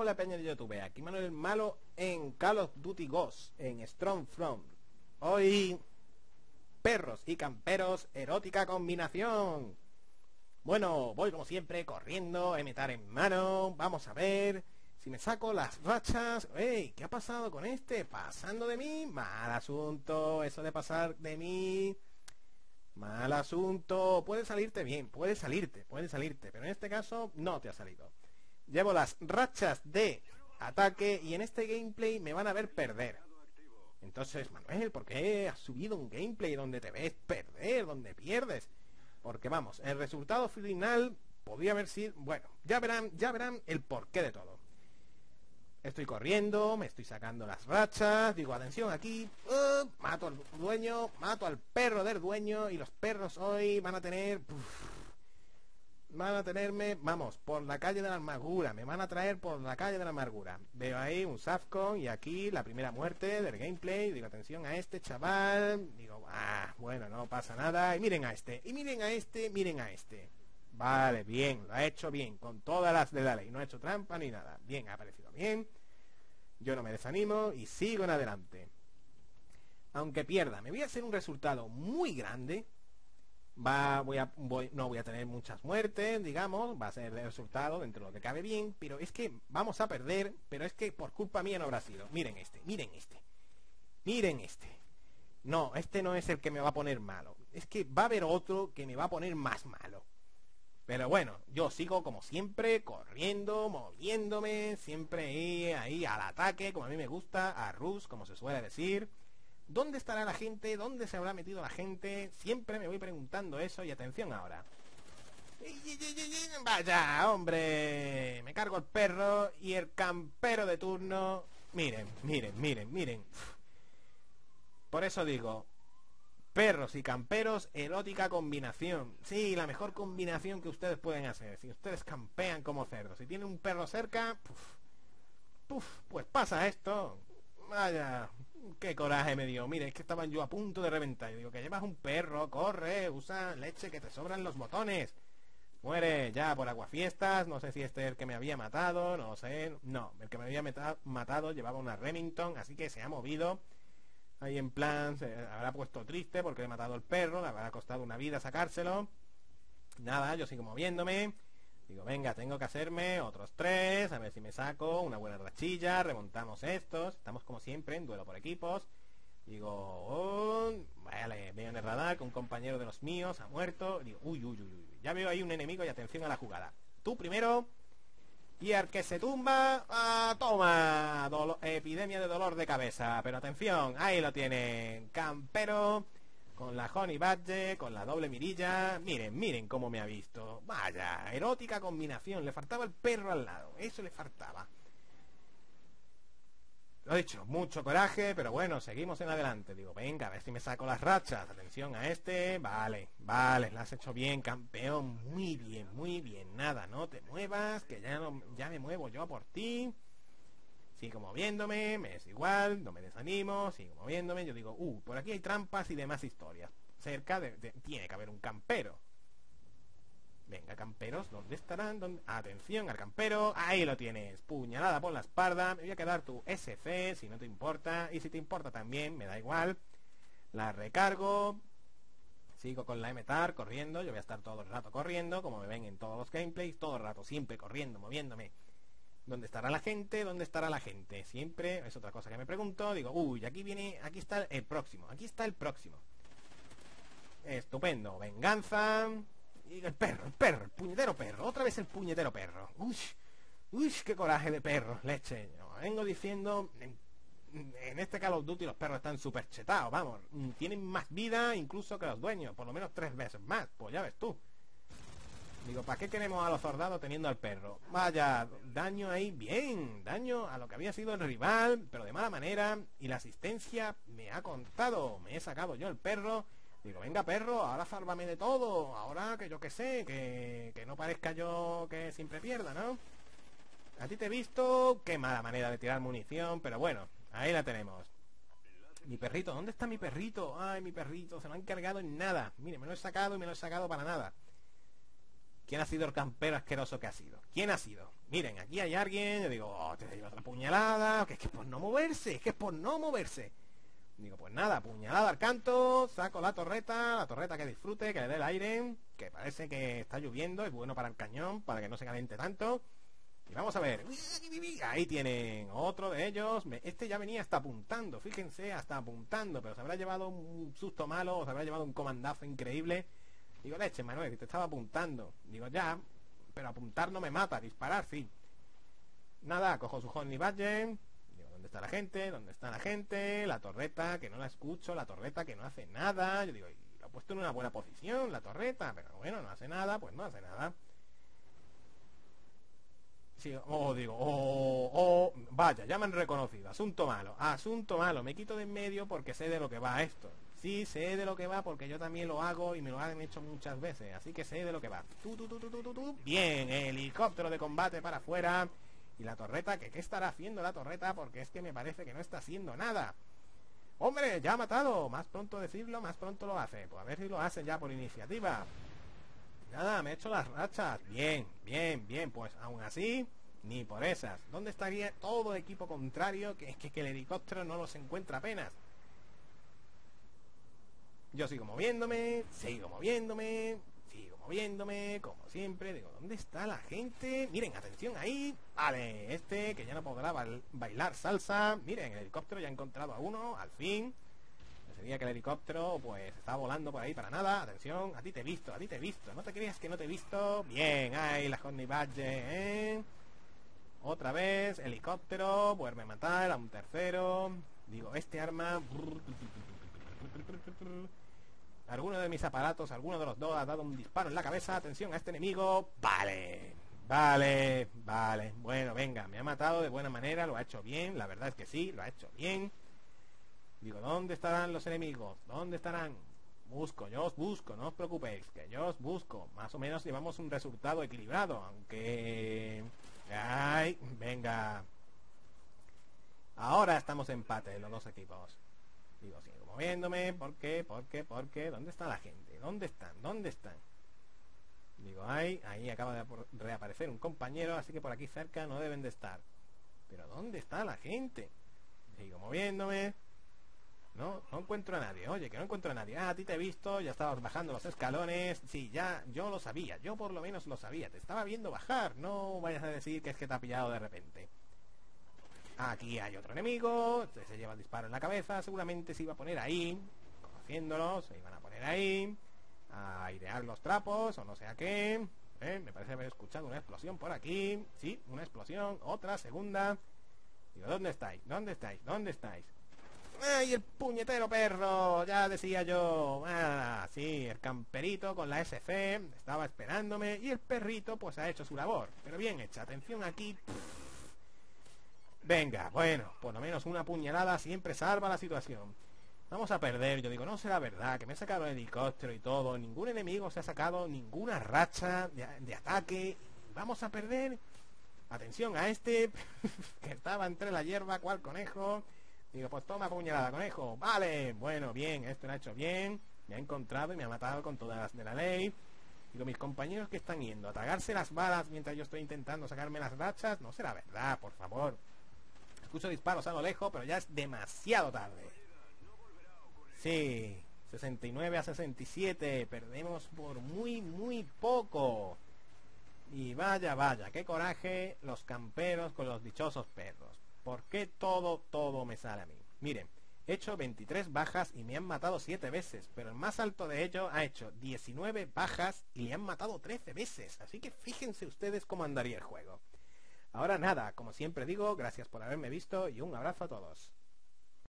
Hola peña de YouTube, aquí Manuel el Malo en Call of Duty Ghosts, en Strong Front. Hoy, perros y camperos, erótica combinación. Bueno, voy como siempre corriendo, meter en mano. Vamos a ver si me saco las rachas. ¡Ey! ¿Qué ha pasado con este? ¿Pasando de mí? Mal asunto, eso de pasar de mí. Mal asunto. Puede salirte bien, puede salirte, pero en este caso no te ha salido. Llevo las rachas de ataque y en este gameplay me van a ver perder. Entonces, Manuel, ¿por qué has subido un gameplay donde te ves perder, donde pierdes? Porque vamos, el resultado final podría haber sido... Bueno, ya verán el porqué de todo. Estoy corriendo, me estoy sacando las rachas, digo, atención aquí, mato al dueño, mato al perro del dueño y los perros hoy van a tener... Van a tenerme, vamos, por la calle de la amargura. Me van a traer por la calle de la amargura. Veo ahí un Safcon y aquí la primera muerte del gameplay. Digo, atención a este chaval. Digo, bueno, no pasa nada. Y miren a este, y miren a este, miren a este. Vale, bien, lo ha hecho bien, con todas las de la ley. No ha hecho trampa ni nada. Bien, ha parecido bien. Yo no me desanimo y sigo en adelante. Aunque pierda, me voy a hacer un resultado muy grande. No voy a tener muchas muertes, digamos, va a ser el resultado dentro de lo que cabe bien, pero es que vamos a perder, pero es que por culpa mía no habrá sido. Miren este, miren este, miren este. No, este no es el que me va a poner malo, es que va a haber otro que me va a poner más malo. Pero bueno, yo sigo como siempre, corriendo, moviéndome, siempre ahí al ataque, como a mí me gusta, a rush, como se suele decir. ¿Dónde estará la gente? ¿Dónde se habrá metido la gente? Siempre me voy preguntando eso y atención ahora. Vaya, hombre. Me cargo el perro y el campero de turno. Miren, miren, miren, miren. Por eso digo, perros y camperos, erótica combinación. Sí, la mejor combinación que ustedes pueden hacer. Si ustedes campean como cerdos. Si tienen un perro cerca, pues pasa esto. Vaya, qué coraje me dio. Mire, es que estaba yo a punto de reventar. Yo digo, que llevas un perro, corre, usa leche, que te sobran los botones. Muere ya por aguafiestas. No sé si este es el que me había matado, no sé. No, el que me había matado llevaba una Remington, así que se ha movido. Ahí en plan, se habrá puesto triste porque he matado al perro, le habrá costado una vida sacárselo. Nada, yo sigo moviéndome. Digo, venga, tengo que hacerme otros 3, a ver si me saco una buena rachilla, remontamos estos, estamos como siempre en duelo por equipos. Digo, vale, veo en el radar que un compañero de los míos ha muerto. Digo, uy, ya veo ahí un enemigo y atención a la jugada. Tú primero, y al que se tumba, toma, epidemia de dolor de cabeza. Pero atención, ahí lo tienen, campero. Con la Honey Badge, con la doble mirilla. Miren, miren cómo me ha visto. Vaya, erótica combinación. Le faltaba el perro al lado. Eso le faltaba. Lo he dicho, mucho coraje, pero bueno, seguimos en adelante. Digo, venga, a ver si me saco las rachas. Atención a este. Vale, la has hecho bien, campeón. Muy bien. Nada, no te muevas, que ya me muevo yo por ti. Sigo moviéndome, me es igual, no me desanimo, sigo moviéndome. Yo digo, por aquí hay trampas y demás historias. Cerca tiene que haber un campero. Venga, camperos, ¿dónde estarán? Atención al campero, ahí lo tienes. Puñalada por la espalda, me voy a quedar tu SC, si no te importa. Y si te importa también, me da igual. La recargo. Sigo con la MTAR corriendo, yo voy a estar todo el rato corriendo, como me ven en todos los gameplays, todo el rato, siempre corriendo, moviéndome. ¿Dónde estará la gente? ¿Dónde estará la gente? Siempre es otra cosa que me pregunto. Digo, aquí está el próximo. Aquí está el próximo. Estupendo. Venganza. Y el perro, el puñetero perro. Otra vez el puñetero perro. Uy, qué coraje de perro, leche. Vengo diciendo, en este Call of Duty los perros están súper chetados, vamos. Tienen más vida incluso que los dueños. Por lo menos 3 veces más. Pues ya ves tú. Digo, ¿para qué queremos a los soldados teniendo al perro? Vaya, daño ahí, bien, daño a lo que había sido el rival, pero de mala manera. Y la asistencia me ha contado, me he sacado yo el perro. Digo, venga perro, ahora sálvame de todo. Ahora que yo que sé, que no parezca yo que siempre pierda, ¿no? A ti te he visto, qué mala manera de tirar munición, pero bueno, ahí la tenemos. Mi perrito, ¿dónde está mi perrito? Ay, mi perrito, se lo han cargado en nada. Mire, me lo he sacado y me lo he sacado para nada. ¿Quién ha sido el campero asqueroso que ha sido? ¿Quién ha sido? miren, aquí hay alguien, yo digo, oh, te doy otra puñalada, que es que es por no moverse, es que es por no moverse. Digo, pues nada, puñalada al canto, saco la torreta que disfrute, que le dé el aire, que parece que está lloviendo, es bueno para el cañón, para que no se caliente tanto. Y vamos a ver, ahí tienen otro de ellos, este ya venía hasta apuntando, fíjense, hasta apuntando, pero se habrá llevado un susto malo, o se habrá llevado un comandazo increíble. Digo, leche, Manuel, que te estaba apuntando. Digo, ya, pero apuntar no me mata, disparar sí. Nada, cojo su Honey Badger. Digo, ¿dónde está la gente? ¿Dónde está la gente? La torreta, que no la escucho, la torreta que no hace nada. Yo digo, y lo he puesto en una buena posición, la torreta, pero bueno, no hace nada, pues no hace nada. Sí, vaya, ya me han reconocido, asunto malo, me quito de en medio porque sé de lo que va esto. Sí, sé de lo que va porque yo también lo hago y me lo han hecho muchas veces, así que sé de lo que va. Bien, helicóptero de combate para afuera. Y la torreta, ¿qué estará haciendo la torreta? Porque es que me parece que no está haciendo nada. ¡Hombre, ya ha matado! Más pronto decirlo, más pronto lo hace. Pues a ver si lo hacen ya por iniciativa. Nada, me he hecho las rachas. Bien, pues aún así, ni por esas. ¿Dónde estaría todo el equipo contrario? Que es que el helicóptero no los encuentra apenas. Yo sigo moviéndome, como siempre. Digo, ¿dónde está la gente? Miren, atención ahí. Vale, este que ya no podrá bailar salsa. Miren, el helicóptero ya ha encontrado a uno, al fin. Sería que el helicóptero pues está volando por ahí para nada. Atención, a ti te he visto. No te creas que no te he visto. Bien, ahí la Honey Badger, Otra vez, helicóptero, poderme matar a un tercero. Digo, este arma. Alguno de mis aparatos, alguno de los dos ha dado un disparo en la cabeza. Atención a este enemigo. Vale. Bueno, venga, me ha matado de buena manera, lo ha hecho bien. La verdad es que sí, lo ha hecho bien. Digo, ¿dónde estarán los enemigos? ¿Dónde estarán? Yo os busco, no os preocupéis, que yo os busco. Más o menos llevamos un resultado equilibrado, aunque... ¡Ay! Venga. Ahora estamos en empate los dos equipos. Digo, sigo moviéndome. ¿Por qué? ¿Dónde está la gente? ¿Dónde están? Digo, ahí acaba de reaparecer un compañero, así que por aquí cerca no deben de estar. Pero ¿dónde está la gente? Sigo moviéndome. No encuentro a nadie. Oye, que no encuentro a nadie. Ah, a ti te he visto, ya estabas bajando los escalones. Sí, ya, yo lo sabía. Yo por lo menos lo sabía. Te estaba viendo bajar. No vayas a decir que es que te ha pillado de repente. Aquí hay otro enemigo. Este se lleva el disparo en la cabeza. Seguramente se iba a poner ahí. Conociéndolos, se iban a poner ahí. A airear los trapos o no sé a qué. Me parece haber escuchado una explosión por aquí. Sí, una explosión. Otra, segunda. Digo, ¿dónde estáis? ¡Ay, el puñetero perro! Ya decía yo. Ah, sí, el camperito con la SC estaba esperándome y el perrito pues ha hecho su labor. Pero bien hecha, atención aquí. Venga, bueno, por lo menos una puñalada siempre salva la situación. Vamos a perder, yo digo, no será verdad, que me he sacado el helicóptero y todo. Ningún enemigo se ha sacado ninguna racha de ataque. Vamos a perder. Atención a este, que estaba entre la hierba, cual conejo. Digo, pues toma puñalada, conejo. Vale, bueno, bien, esto lo ha hecho bien. Me ha encontrado y me ha matado con todas las de la ley. Digo, mis compañeros que están yendo a tragarse las balas mientras yo estoy intentando sacarme las rachas, no será verdad, por favor. Escucho disparos a lo lejos, pero ya es demasiado tarde. Sí, 69-67. Perdemos por muy poco. Y vaya, qué coraje los camperos con los dichosos perros. ¿Por qué todo me sale a mí? Miren, he hecho 23 bajas y me han matado 7 veces, pero el más alto de ellos ha hecho 19 bajas y le han matado 13 veces. Así que fíjense ustedes cómo andaría el juego. Ahora nada, como siempre digo, gracias por haberme visto y un abrazo a todos.